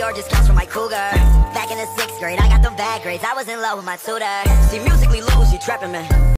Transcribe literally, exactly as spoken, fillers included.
or discounts for my cougar. Back in the sixth grade, I got them bad grades, I was in love with my tutor. See, musically loose, you trapping me.